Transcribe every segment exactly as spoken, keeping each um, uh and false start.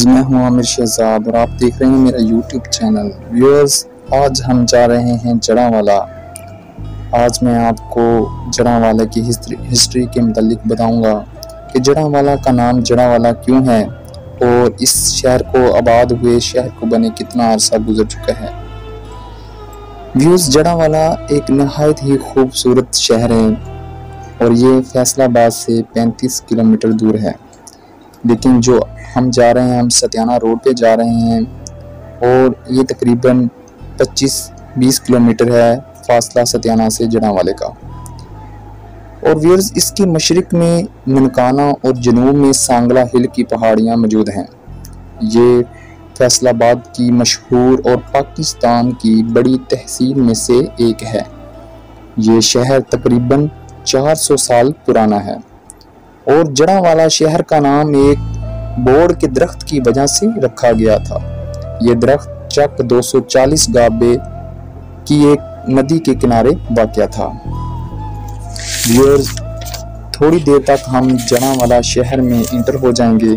Viewers, मैं हूं आमिर शहजाद और आप देख रहे हैं मेरा यूट्यूब चैनल। व्यूअर्स, आज हम जा रहे हैं जड़ांवाला। आज मैं आपको जड़ांवाला की हिस्ट्री हिस्ट्री के मुतालिक बताऊंगा कि जड़ांवाला का नाम जड़ांवाला क्यों है और इस शहर को आबाद हुए शहर को बने कितना अरसा गुजर चुका है। व्यूअर्स, जड़ांवाला एक नहायत ही खूबसूरत शहर है और ये फैसलाबाद से पैंतीस किलोमीटर दूर है। लेकिन जो हम जा रहे हैं, हम सतियाना रोड पे जा रहे हैं और ये तकरीबन पच्चीस बीस किलोमीटर है फासला सतियाना से जड़ांवाले का। और व्यूअर्स, इसके मशरिक में ननकाना और जनूब में सांगला हिल की पहाड़ियाँ मौजूद हैं। ये फैसलाबाद की मशहूर और पाकिस्तान की बड़ी तहसील में से एक है। ये शहर तकरीबन चार सौ साल पुराना है और जड़ांवाला शहर का नाम एक बोड़ के दरख्त की वजह से रखा गया था। ये दरख्त चक दो सौ चालीस गाबे की एक नदी के किनारे वाक़या था। व्यूअर्स, थोड़ी देर तक हम जड़ांवाला शहर में इंटर हो जाएंगे।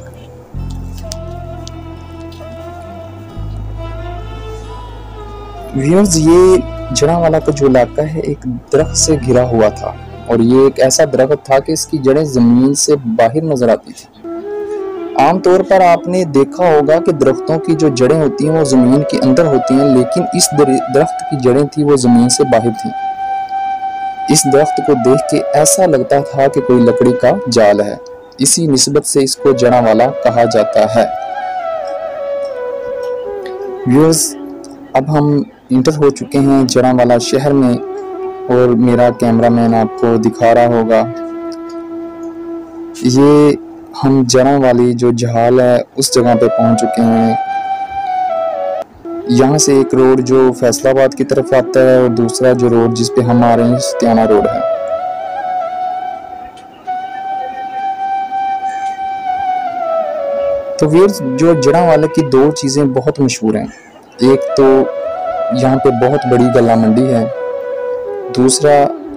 व्यूअर्स, ये जड़ांवाला का जो इलाका है एक दरख्त से घिरा हुआ था और ये एक ऐसा दरख्त था कि इसकी जड़ें जमीन से बाहर नजर आती थी। आमतौर पर आपने देखा होगा कि दरख्तों की जो जड़ें होती हैं वो जमीन के अंदर होती हैं, लेकिन इस दरख्त की जड़ें थी वो जमीन से बाहर थी। इस दरख्त को देख के ऐसा लगता था कि कोई लकड़ी का जाल है। इसी निस्बत से इसको जड़ांवाला कहा जाता है। व्यूअर्स, अब हम इंटर हो चुके हैं जड़ांवाला शहर में और मेरा कैमरामैन आपको दिखा रहा होगा। ये हम जड़ांवाली जो जहाल है उस जगह पे पहुंच चुके हैं। यहाँ से एक रोड जो फैसलाबाद की तरफ आता है और दूसरा जो रोड जिस पे हम आ रहे हैं सतियाना रोड है। तो व्यूअर्स, जो जड़ांवाले की दो चीज़ें बहुत मशहूर हैं। एक तो यहाँ पे बहुत बड़ी गला मंडी है, दूसरा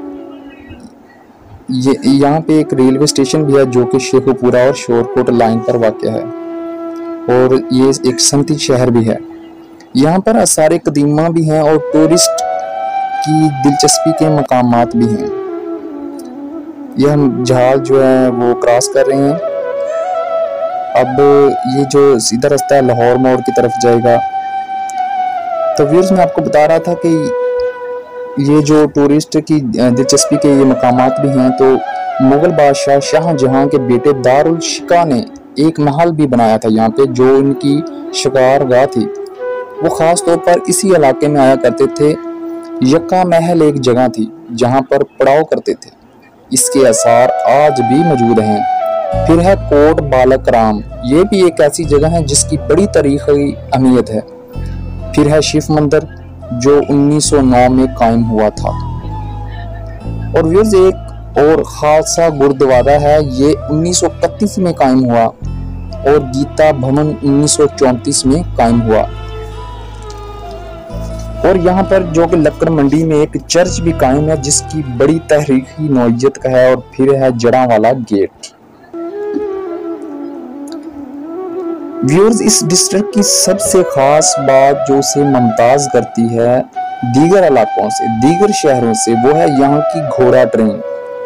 ये यहाँ पे एक रेलवे स्टेशन भी है जो कि शेखुपुरा और शोरकोट लाइन पर वाक़ है और ये एक सनती शहर भी है। यहाँ पर आसार कदीमा भी हैं और टूरिस्ट की दिलचस्पी के मकामात भी हैं। ये हम जहाज जो है वो क्रॉस कर रहे हैं। अब ये जो सीधा रास्ता है लाहौर मोड़ की तरफ जाएगा। तो व्यूअर्स, मैं आपको बता रहा था कि ये जो टूरिस्ट की दिलचस्पी के ये मकामात भी हैं। तो मुग़ल बादशाह शाहजहां के बेटे दारुल शिका ने एक महल भी बनाया था यहाँ पे, जो इनकी शिकारगाह थी। वो ख़ास तौर पर इसी इलाके में आया करते थे। यक्का महल एक जगह थी जहाँ पर पड़ाव करते थे। इसके आसार आज भी मौजूद हैं। फिर है कोट बालक राम, ये भी एक ऐसी जगह है जिसकी बड़ी तारीख़ी अहमियत है। फिर है शिव मंदिर जो उन्नीस सौ नौ में कायम हुआ था। और व्यूअर्स, एक और खासा गुरुद्वारा है, ये उन्नीस सौ इकतीस में कायम हुआ और गीता भवन उन्नीस सौ चौंतीस में कायम हुआ। और यहाँ पर जो कि लक्कड़ मंडी में एक चर्च भी कायम है जिसकी बड़ी तारीखी नौइयत का है। और फिर है जड़ांवाला गेट। व्यूअर्स, इस डिस्ट्रिक्ट की सबसे खास बात जो उसे मुमताज करती है दीगर इलाकों से, दीगर शहरों से, वो है यहाँ की घोड़ा ट्रेन,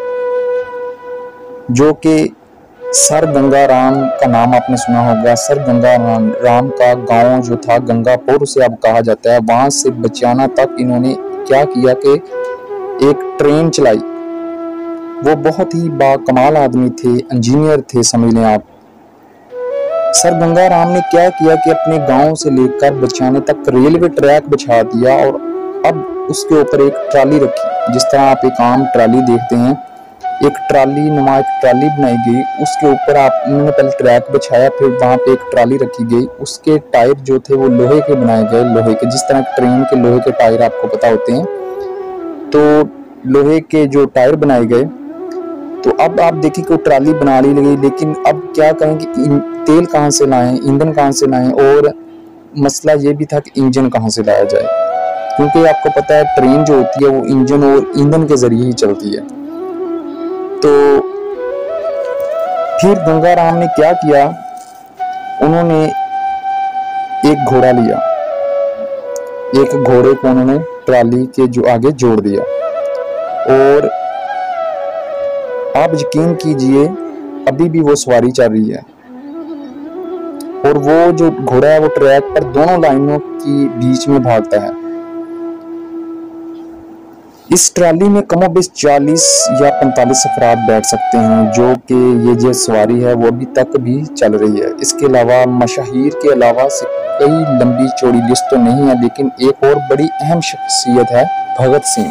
जो कि सर गंगा राम का नाम आपने सुना होगा। सर गंगा राम, राम का गांव जो था गंगापुर उसे अब कहा जाता है। वहां से बचियाना तक इन्होंने क्या किया कि एक ट्रेन चलाई। वो बहुत ही बाकमाल आदमी थे, इंजीनियर थे, समझ लें आप। सर गंगा राम ने क्या किया कि अपने गांव से लेकर बचियाने तक रेलवे ट्रैक बिछा दिया और अब उसके ऊपर एक ट्राली रखी। जिस तरह आप एक आम ट्राली देखते हैं, एक ट्राली नुमा एक ट्राली बनाई गई। उसके ऊपर आप उन्होंने पहले ट्रैक बिछाया, फिर वहां पे एक ट्राली रखी गई। उसके टायर जो थे वो लोहे के बनाए गए, लोहे के, जिस तरह ट्रेन के लोहे के टायर आपको पता होते हैं। तो लोहे के जो टायर बनाए गए। तो अब आप देखिए कि ट्राली बना ली गई, लेकिन अब क्या कहें कि तेल कहाँ से लाएं, ईंधन कहाँ से लाएं, और मसला ये भी था कि इंजन कहाँ से लाया जाए, क्योंकि आपको पता है ट्रेन जो होती है वो इंजन और ईंधन के जरिए ही चलती है। तो फिर गंगा राम ने क्या किया उन्होंने एक घोड़ा लिया, एक घोड़े को उन्होंने ट्राली के जो आगे जोड़ दिया, और आप यकीन कीजिए अभी भी वो सवारी चल रही है, और वो जो घोड़ा है वो ट्रैक पर दोनों लाइनों की बीच में भागता है। इस ट्राली में कमोबेश चालीस या पैंतालीस अफराद बैठ सकते हैं, जो कि ये जो सवारी है वो अभी तक भी चल रही है। इसके अलावा मशहूर के अलावा से कई लंबी चौड़ी लिस्ट तो नहीं है, लेकिन एक और बड़ी अहम शख्सियत है भगत सिंह।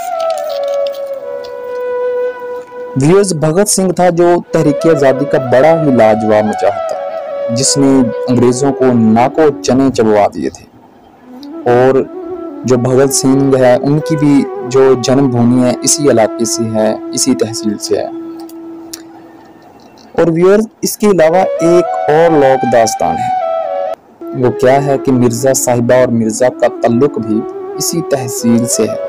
व्यूअर्स, भगत सिंह था जो तहरीक आज़ादी का बड़ा ही लाजवाब मुजाहिद था, जिसने अंग्रेजों को नाको चने चबवा दिए थे। और जो भगत सिंह है उनकी भी जो जन्मभूमि है इसी इलाके से है, इसी तहसील से है। और व्यूअर्स, इसके अलावा एक और लोक दास्तान है, वो क्या है कि मिर्जा साहिबा और मिर्जा का ताल्लुक भी इसी तहसील से है।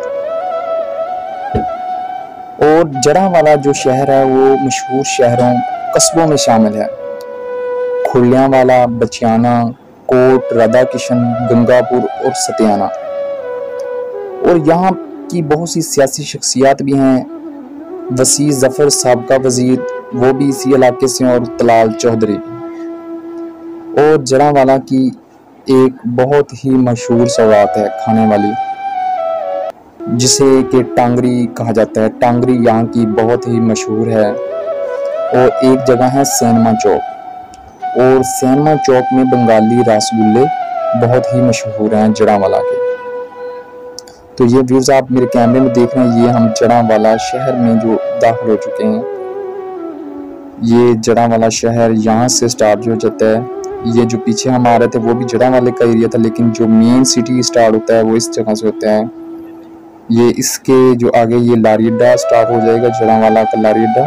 और जड़ांवाला जो शहर है वो मशहूर शहरों कस्बों में शामिल है। खुलियांवाला, बचियाना, कोट, राधा किशन, गंगापुर और सतियाना। और यहाँ की बहुत सी सियासी शख्सियात भी हैं। वसी जफर साबका वजीर, वो भी इसी इलाके से, और तलाल चौधरी। और जड़ांवाला की एक बहुत ही मशहूर सौगात है खाने वाली, जिसे कि टांगरी कहा जाता है। टांगरी यहाँ की बहुत ही मशहूर है। और एक जगह है सैनमा चौक, और सैनमा चौक में बंगाली रसगुल्ले बहुत ही मशहूर हैं जड़ांवाला के। तो ये व्यूज़ आप मेरे कैमरे में देख रहे हैं, ये हम जड़ांवाला शहर में जो दाखिल हो चुके हैं। ये जड़ांवाला शहर यहाँ से स्टार्ट हो जाता है। ये जो पीछे हम आ रहे थे वो भी जड़ांवाले का एरिया था, लेकिन जो मेन सिटी स्टार्ट होता है वो इस जगह से होता है। ये इसके जो आगे ये लारी अड्डा स्टार्ट हो जाएगा, जड़ांवाला का लारी अड्डा।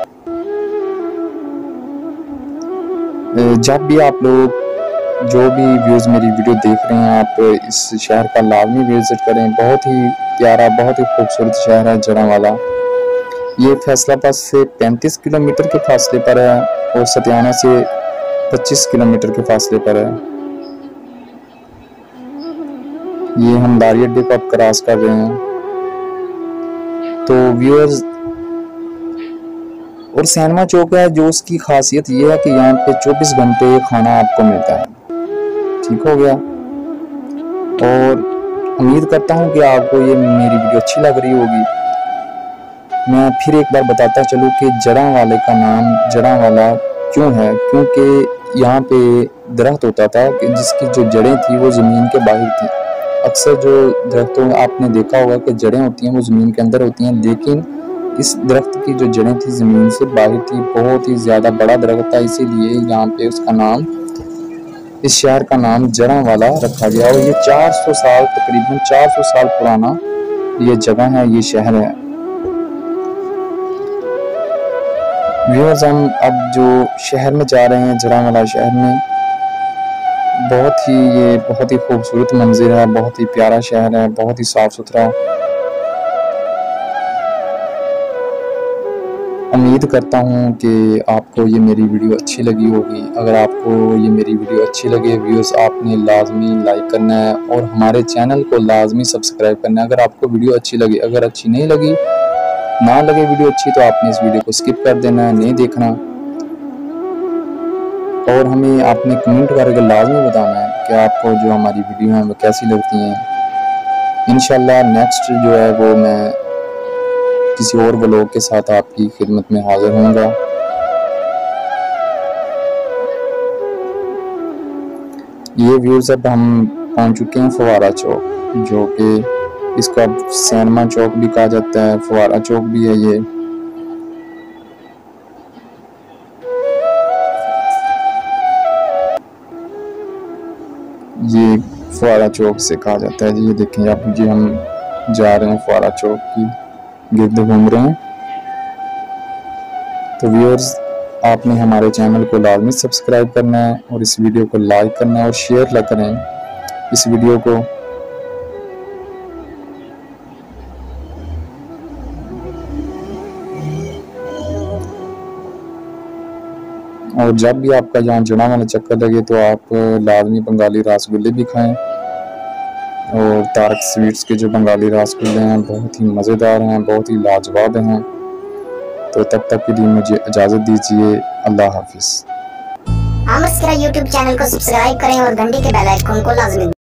जब भी आप लोग जो भी व्यूज मेरी वीडियो देख रहे हैं, आप इस शहर का लाजमी विजिट करें। बहुत ही प्यारा, बहुत ही खूबसूरत शहर है जड़ांवाला। ये फैसलाबाद से पैंतीस किलोमीटर के फासले पर है, और सतियाना से पच्चीस किलोमीटर के फासले पर है। ये हम लारी अड्डे को अब क्रॉस कर रहे हैं। तो व्यूअर्स, और सैनमा चौक है जो उसकी खासियत ये है कि यहाँ पे चौबीस घंटे खाना आपको मिलता है। ठीक हो गया। और उम्मीद करता हूँ कि आपको ये मेरी वीडियो अच्छी लग रही होगी। मैं फिर एक बार बताता चलूँ कि जड़ांवाले का नाम जड़ांवाला क्यों है, क्योंकि यहाँ पे दरख्त होता था कि जिसकी जो जड़ें थी वो ज़मीन के बाहर थी। अक्सर जो दरख्तों आपने देखा होगा कि जड़ें होती हैं वो ज़मीन के अंदर होती हैं, लेकिन इस दरख्त की जो जड़ें थी ज़मीन से बाहर थी। बहुत ही ज़्यादा बड़ा दरख्त था, इसीलिए यहाँ पे उसका नाम, इस शहर का नाम जड़ांवाला रखा गया। और ये चार सौ साल, तकरीबन चार सौ साल पुराना ये जगह है, ये शहर है। व्यूअर्स, हम अब जो शहर में जा रहे हैं, जड़ांवाला शहर में, बहुत ही ये बहुत ही खूबसूरत मंजिर है, बहुत ही प्यारा शहर है, बहुत ही साफ सुथरा। उम्मीद करता हूँ कि आपको ये मेरी वीडियो अच्छी लगी होगी। अगर आपको ये मेरी वीडियो अच्छी लगे व्यूअर्स, आपने लाजमी लाइक करना है और हमारे चैनल को लाजमी सब्सक्राइब करना है। अगर आपको वीडियो अच्छी लगी, अगर अच्छी नहीं लगी, ना लगे वीडियो अच्छी, तो आपने इस वीडियो को स्किप कर देना है, नहीं देखना। और हमें आपने कमेंट करके लाजमी बताना है कि आपको जो हमारी वीडियो हैं वो कैसी लगती हैं। इंशाल्लाह नेक्स्ट जो है वो मैं किसी और व्लॉग के साथ आपकी खिदमत में हाजिर होऊंगा। ये व्यूअर्स, अब हम पहुंच चुके हैं फवारा चौक, जो कि इसका सैनमा चौक भी कहा जाता है, फवारा चौक भी है ये। ये फवारा चौक से कहा जाता है। ये देखें आप, जी हम जा रहे हैं फवारा चौक की गिर्द घूम रहे हैं। तो व्यूअर्स, आपने हमारे चैनल को लाजमी सब्सक्राइब करना है और इस वीडियो को लाइक करना है और शेयर ला करें इस वीडियो को। और जब भी आपका यहाँ जड़ावाला चक्कर लगे तो आप लाजमी बंगाली रसगुल्ले भी खाएं। और तारक स्वीट्स के जो बंगाली रसगुल्ले हैं बहुत ही मज़ेदार हैं, बहुत ही लाजवाब हैं। तो तब तक के लिए मुझे इजाज़त दीजिए। अल्लाह हाफिज़। आमर सिकरा यूट्यूब चैनल को सब्सक्राइब करें और घंटी के बेल आइकन को लाजमी